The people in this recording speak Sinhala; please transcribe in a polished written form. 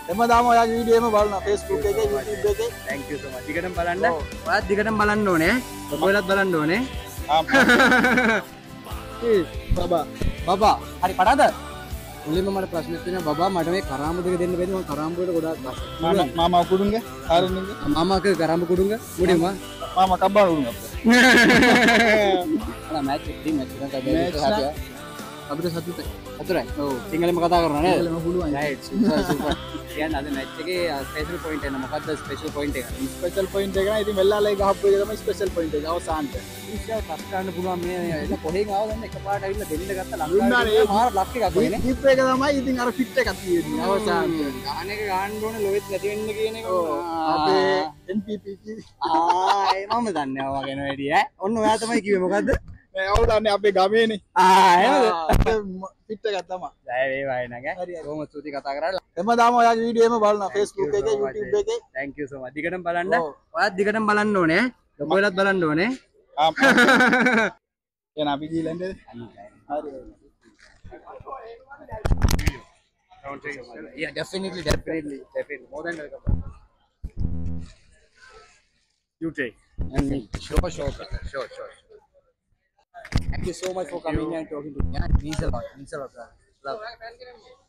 හැමදාම ඔයාගේ වීඩියෝ එකම බලනවා Facebook එකේ YouTube එකේ. Thank you so much. දිගටම බලන්න. ඔයාත් දිගටම බලන්න ඕනේ. ඔයගොල්ලෝත් බලන්න ඕනේ. බබා හරි පටාද? මුලින්ම මට ප්‍රශ්නයක් තියෙනවා බබා මට මේ කරාඹු දෙක දෙන්න බැරිද? මම කරාඹු වලට ගොඩාක් බස්. මාමා කුඩුංග ආරෙන්නින්ග මාමාක කරාඹු කුඩුංග මුඩින්ම මාමා කබ්බා කුඩුංග අලා මැච් එක ටීම් එක තමයි අපිට සතුටුයි. ඔව් සිංහලෙන්ම කතා කරනවා නේද? සිංහලෙන්ම පුළුවන්. right super super. කියන්නේ අද මැච් එකේ ස්පෙෂල් පොයින්ට් එක මොකක්ද ස්පෙෂල් පොයින්ට් එක? ස්පෙෂල් පොයින්ට් එක නේද? ඉතින් වෙල්ලාලේ ගහපු එක තමයි ස්පෙෂල් පොයින්ට් එක. අවසානට. ඉස්සෙල් ෆස්ට් ගන්න පුළුවන් මේ එන්න කොහෙන් ආවද දැන් එකපාරට ඇවිල්ලා දෙන්න ගත්ත ලංකාවේ මාර ලක් එකක් වෙන්නේ. ටිප් එක තමයි ඉතින් අර ෆිට් එකක් තියෙන්නේ. අවසානට. ගාන එක ගන්න ඕනේ ලොවෙත් නැති වෙන්න කියන එක. අපේ NPP කි. ඒ මම දන්නේ ආවා ගැන වැඩි ඈ. ඔන්න ඔයා තමයි කිව්වේ මොකද්ද? ඔව් දන්නේ අපේ ගමේනේ. එහෙමද? ෆිට් එකක් තමයි. ජය වේවා එනගේ. කොහොම ස්තුති කතා කරලා. හැමදාම ඔයාගේ වීඩියෝ එකම බලනවා Facebook එකේ YouTube එකේ. Thank you so much. දිගටම බලන්න. ඔයාත් දිගටම බලන්න ඕනේ. ඔයගොල්ලෝත් බලන්න ඕනේ. එහෙනම් අපි ජීලන්ඩ් හරි. Yeah, definitely. More than welcome. You take. And me. Sure. Thank you so much for coming and talking to me. Yeah, means a lot. Love.